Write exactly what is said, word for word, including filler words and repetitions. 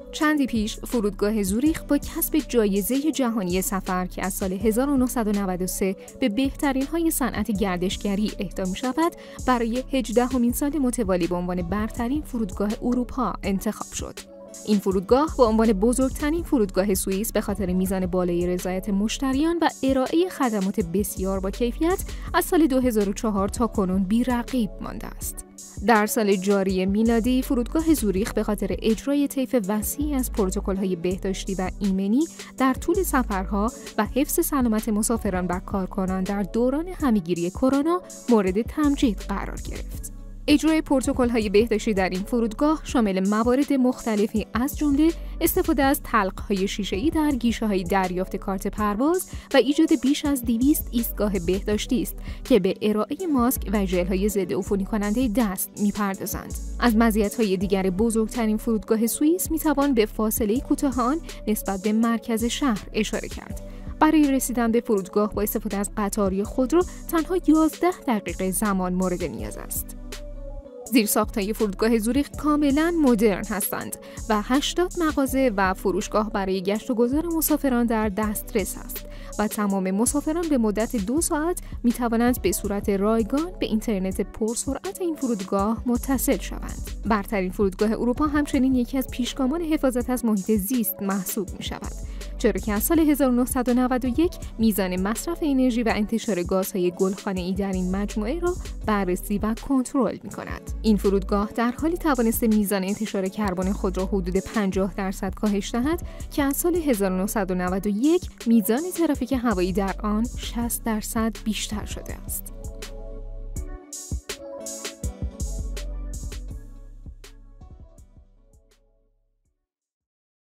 چندی پیش فرودگاه زوریخ با کسب جایزه جهانی سفر که از سال هزار و نهصد و نود و سه به بهترین های صنعت گردشگری اهدا می شود، برای هجدهمین سال متوالی به عنوان برترین فرودگاه اروپا انتخاب شد. این فرودگاه به عنوان بزرگترین فرودگاه سوئیس به خاطر میزان بالای رضایت مشتریان و ارائه خدمات بسیار با کیفیت از سال دو هزار و چهار تا کنون بی‌رقیب مانده است. در سال جاری میلادی فرودگاه زوریخ به خاطر اجرای طیف وسیعی از پروتکل‌های بهداشتی و ایمنی در طول سفرها و حفظ سلامت مسافران و کارکنان در دوران همه‌گیری کرونا مورد تمجید قرار گرفت. اجرای پروتکل‌های بهداشتی در این فرودگاه شامل موارد مختلفی از جمله استفاده از طلق‌های شیشه‌ای در گیشه‌های دریافت کارت پرواز و ایجاد بیش از دویست ایستگاه بهداشتی است که به ارائه ماسک و ژل‌های ضد عفونی کننده دست می‌پردازند. از مزیت‌های دیگر بزرگترین فرودگاه سوئیس می‌توان به فاصله کوتاه آن نسبت به مرکز شهر اشاره کرد. برای رسیدن به فرودگاه با استفاده از قطاری خودرو تنها یازده دقیقه زمان مورد نیاز است. زیرساخت‌های فرودگاه زوریخ کاملاً مدرن هستند و هشتاد مغازه و فروشگاه برای گشت و گذار مسافران در دسترس است و تمام مسافران به مدت دو ساعت می توانند به صورت رایگان به اینترنت پرسرعت این فرودگاه متصل شوند. برترین فرودگاه اروپا همچنین یکی از پیشگامان حفاظت از محیط زیست محسوب می شود، چرا که از سال هزار و نهصد و نود و یک میزان مصرف انرژی و انتشار گازهای گلخانه‌ای در این مجموعه را بررسی و کنترل می کند. این فرودگاه در حالی توانسته میزان انتشار کربن خود را حدود پنجاه درصد کاهش دهد که از سال هزار و نهصد و نود و یک میزان ترافیک هوایی در آن شصت درصد بیشتر شده است.